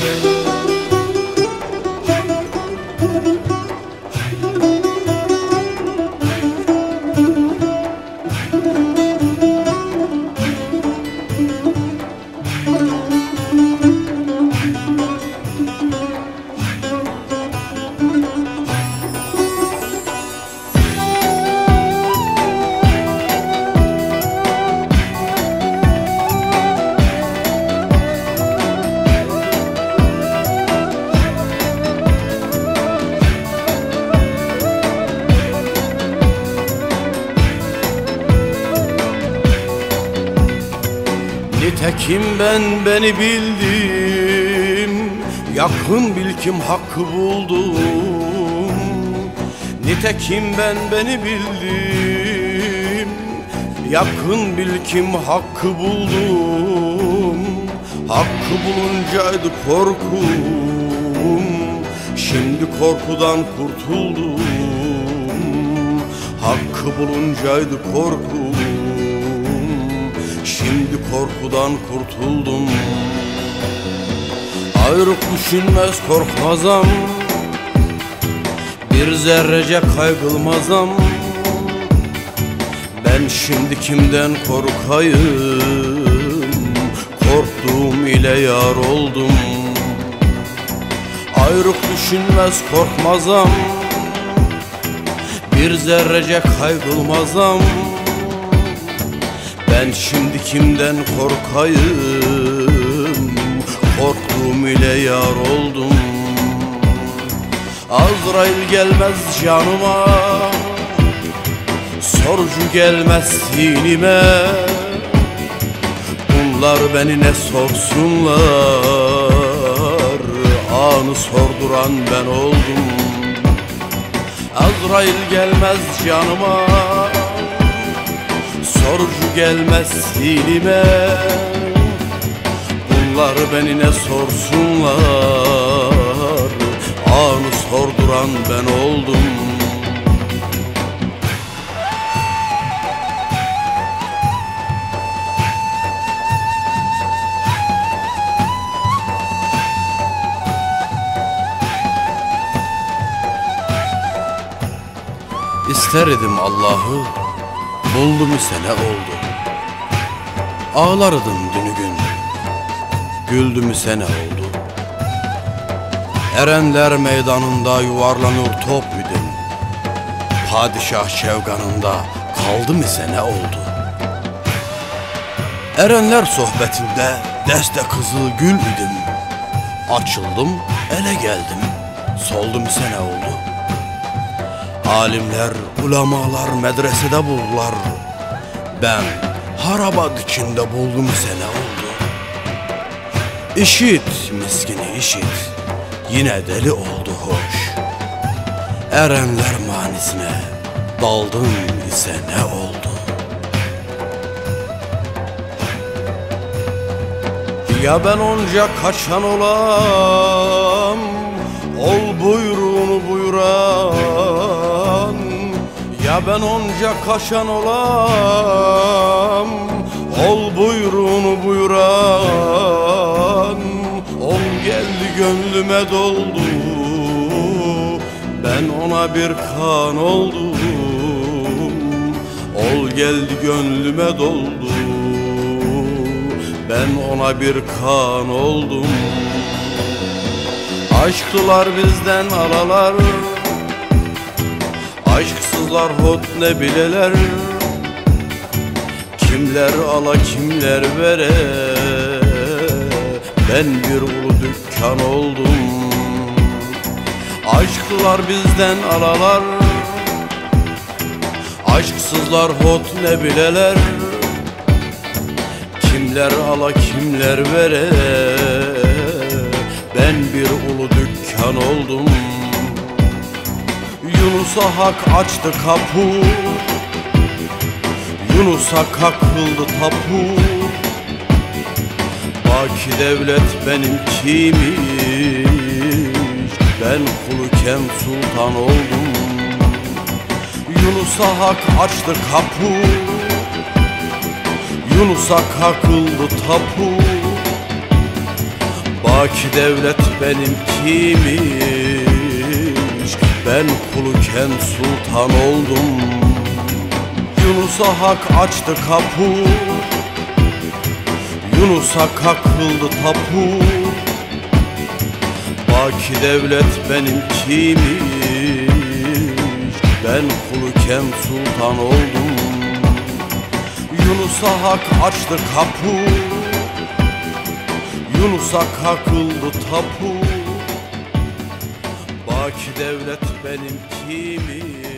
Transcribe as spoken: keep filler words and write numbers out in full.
Nitekim ben beni bildim, yakın bil kim hakkı buldum. Nitekim ben beni bildim, yakın bil kim hakkı buldum. Hakkı buluncaydı korkum, şimdi korkudan kurtuldum. Hakkı buluncaydı korkum, şimdi korkudan kurtuldum. Ayrık düşünmez korkmazam, bir zerrece kaygılmazam. Ben şimdi kimden korkayım, korktuğum ile yar oldum. Ayrık düşünmez korkmazam, bir zerrece kaygılmazam. Ben şimdi kimden korkayım, korktuğum ile yar oldum. Azrail gelmez canıma, sorcu gelmez sinime. Bunlar beni ne sorsunlar, anı sorduran ben oldum. Azrail gelmez canıma, sorcu gelmez silime. Bunlar beni ne sorsunlar, anı sorduran ben oldum. İster idim Allah'ı, buldum ise ne oldu? Ağlardım dünü gün, güldüm ise ne oldu? Erenler meydanında yuvarlanır top idim, padişah şevganında kaldım ise ne oldu? Erenler sohbetinde deste kızıl gül idim, açıldım ele geldim, soldum ise ne oldu? Alimler, ulemalar medresede buldular, ben harabat içinde buldum ise ne oldu? İşit miskini işit, yine deli oldu hoş. Erenler manisine daldım ise ne oldu? Ya ben onca kaçan olam, ol buyruğunu buyuran. Ya ben onca kaşan olam, ol buyruğunu buyuran. Ol geldi gönlüme doldu, ben ona bir kan oldum. Ol geldi gönlüme doldu, ben ona bir kan oldum. Aşktılar bizden alalar, aşksızlar hot ne bileler. Kimler ala kimler vere, ben bir ulu dükkan oldum. Aşktılar bizden alalar, aşksızlar hot ne bileler. Kimler ala kimler vere, ben bir ulu dükkan oldum. Yunus'a hak açtı kapı, Yunus'a kakıldı tapu. Baki devlet benimkiymiş, ben kuluken sultan oldum. Yunus'a hak açtı kapı, Yunus'a kakıldı tapu. Baki devlet benimkiymiş, ben kuluken sultan oldum. Yunus'a hak açtı kapı, Yunus'a kakıldı tapu. Baki devlet benimkiymiş, ben kuluken sultan oldum. Yunus'a hak açtı kapı, Yunus'a kakıldı tapu. Baki devlet benimkiymiş,